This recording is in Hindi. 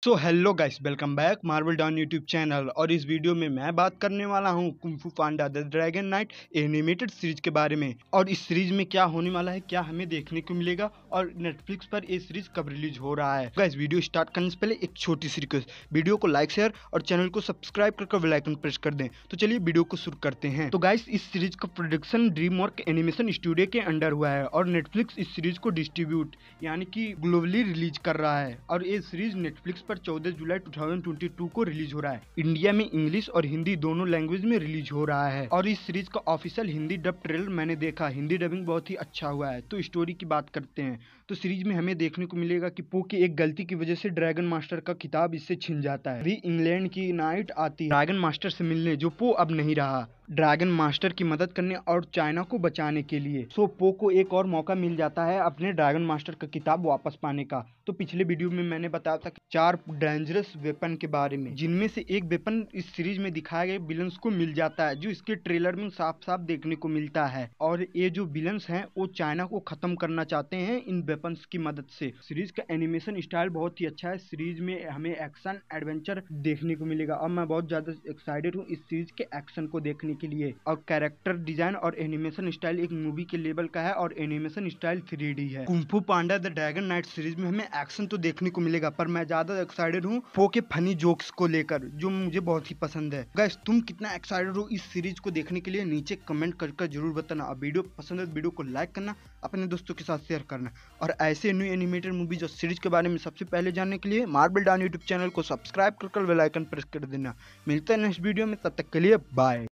सो hello guys, welcome back Marvel down YouTube channel. और इस वीडियो में मैं बात करने वाला हूँ Kung Fu Panda the Dragon Knight animated series के बारे में। और इस सीरीज में क्या होने वाला है, क्या हमें देखने को मिलेगा और नेटफ्लिक्स पर ये सीरीज कब रिलीज हो रहा है। गाइस, वीडियो स्टार्ट करने से पहले एक छोटी सी रिक्वेस्ट, वीडियो को लाइक शेयर और चैनल को सब्सक्राइब करके बेल आइकन प्रेस कर दें। तो चलिए वीडियो को शुरू करते हैं। तो गाइस, इस सीरीज का प्रोडक्शन ड्रीमवर्क एनिमेशन स्टूडियो के अंडर हुआ है और नेटफ्लिक्स इस सीरीज को डिस्ट्रीब्यूट यानी कि ग्लोबली रिलीज कर रहा है। और ये सीरीज नेटफ्लिक्स पर 14 जुलाई 2022 को रिलीज हो रहा है। इंडिया में इंग्लिश और हिंदी दोनों लैंग्वेज में रिलीज हो रहा है। और इस सीरीज का ऑफिशियल हिंदी डब ट्रेलर मैंने देखा, हिंदी डबिंग बहुत ही अच्छा हुआ है। तो स्टोरी की बात करते हैं तो सीरीज में हमें देखने को मिलेगा कि पो की एक गलती की वजह से ड्रैगन मास्टर का खिताब इससे छिन जाता है। अभी इंग्लैंड की नाइट आती है ड्रैगन मास्टर से मिलने, जो पो अब नहीं रहा ड्रैगन मास्टर की मदद करने और चाइना को बचाने के लिए। सो पो को एक और मौका मिल जाता है अपने ड्रैगन मास्टर का किताब वापस पाने का। तो पिछले वीडियो में मैंने बताया था 4 डेंजरस वेपन के बारे में, जिनमें से एक वेपन इस सीरीज में दिखाए गए विलन्स को मिल जाता है, जो इसके ट्रेलर में साफ साफ देखने को मिलता है। और ये जो विलन्स हैं वो चाइना को खत्म करना चाहते हैं इन वेपन्स की मदद से। सीरीज का एनिमेशन स्टाइल बहुत ही अच्छा है। सीरीज में हमें एक्शन एडवेंचर देखने को मिलेगा और मैं बहुत ज्यादा एक्साइटेड हूँ इस सीरीज के एक्शन को देखने के लिए। और कैरेक्टर डिजाइन और एनिमेशन स्टाइल एक मूवी के लेवल का है और एनिमेशन स्टाइल 3D है। Kung Fu Panda the Dragon Knight series में हमें एक्शन तो देखने को मिलेगा, पर मैं ज्यादा एक्साइटेड हूँ पो के फनी जोक्स को लेकर, जो मुझे बहुत ही पसंद है। गाइस, तुम कितना एक्साइटेड हो इस सीरीज को देखने के लिए नीचे कमेंट करके जरूर बताना। और वीडियो पसंद है तो वीडियो को लाइक करना, अपने दोस्तों के साथ शेयर करना। और ऐसे न्यू एनिमेटेड मूवीज और सीरीज के बारे में सबसे पहले जानने के लिए मार्वल डाउन यूट्यूब चैनल को सब्सक्राइब कर बेल आइकन प्रेस कर देना। मिलते हैं नेक्स्ट वीडियो में, तब तक के लिए बाय।